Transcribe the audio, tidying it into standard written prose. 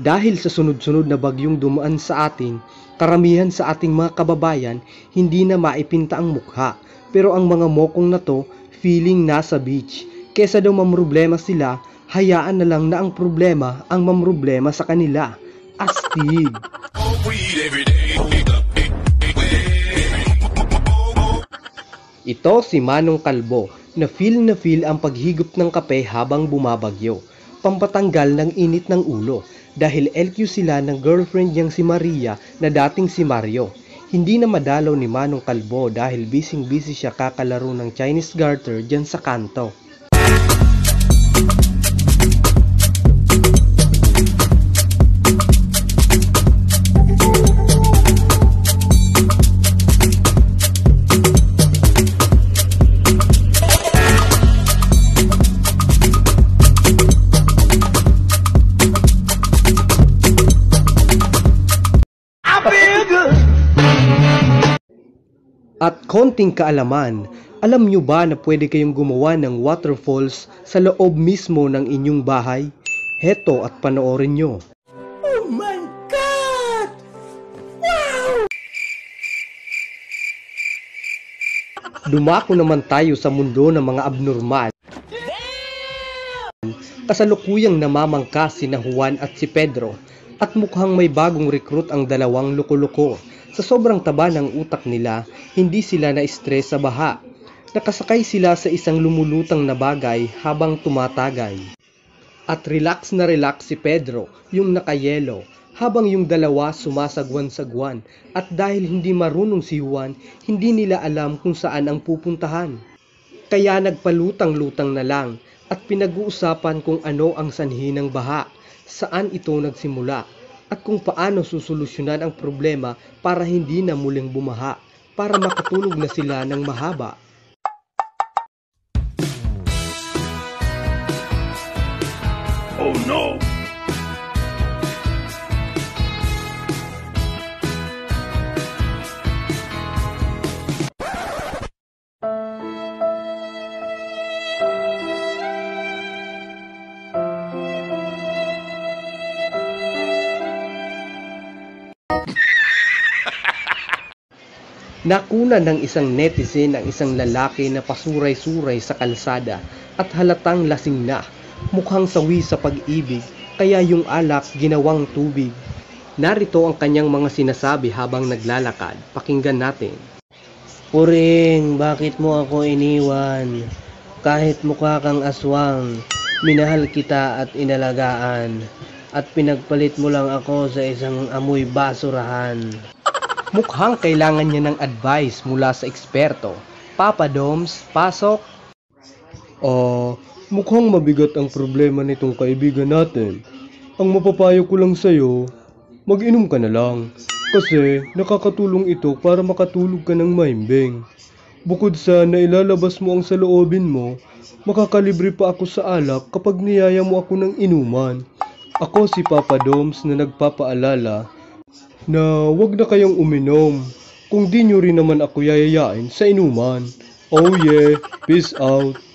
Dahil sa sunod-sunod na bagyong dumaan sa atin, karamihan sa ating mga kababayan hindi na maipinta ang mukha. Pero ang mga mokong na to, feeling nasa beach. Kesa daw mamroblema sila, hayaan na lang na ang problema ang mamroblema sa kanila. Astig! Ito si Manong Kalbo na feel ang paghigop ng kape habang bumabagyo. Pampatanggal ng init ng ulo dahil LQ sila ng girlfriend niyang si Maria na dating si Mario. Hindi na madalaw ni Manong Kalbo dahil busy siya kakalaro ng Chinese garter dyan sa kanto. At konting kaalaman, alam nyo ba na pwede kayong gumawa ng waterfalls sa loob mismo ng inyong bahay? Heto at panoorin nyo. Oh my God! Wow! Dumako naman tayo sa mundo ng mga abnormal. Kasalukuyang namamangka sina Juan at si Pedro at mukhang may bagong recruit ang dalawang loko-loko. Sa sobrang taba ng utak nila, hindi sila na-stress sa baha. Nakasakay sila sa isang lumulutang na bagay habang tumatagay. At relax na relax si Pedro, yung nakayelo, habang yung dalawa sumasagwan-sagwan. At dahil hindi marunong si Juan, hindi nila alam kung saan ang pupuntahan. Kaya nagpalutang-lutang na lang at pinag-uusapan kung ano ang sanhi ng baha, saan ito nagsimula, at kung paano susolusyonan ang problema para hindi na muling bumaha, para makatulog na sila ng mahaba. Oh no! Nakuna ng isang netizen ang isang lalaki na pasuray-suray sa kalsada at halatang lasing na, mukhang sawi sa pag-ibig, kaya yung alak ginawang tubig. Narito ang kanyang mga sinasabi habang naglalakad. Pakinggan natin. Puring, bakit mo ako iniwan? Kahit mukha kang aswang, minahal kita at inalagaan, at pinagpalit mo lang ako sa isang amoy basurahan. Mukhang kailangan niya ng advice mula sa eksperto. Papa Doms, pasok. Mukhang mabigat ang problema nitong kaibigan natin. Ang mapapayo ko lang sa'yo, mag-inom ka na lang. Kasi nakakatulong ito para makatulog ka ng mahimbing. Bukod sa nailalabas mo ang saloobin mo, makakalibre pa ako sa alak kapag niyaya mo ako ng inuman. Ako si Papa Doms na nagpapaalala na wag na kayong uminom kung di nyo rin naman ako yayayain sa inuman. Oh yeah, peace out.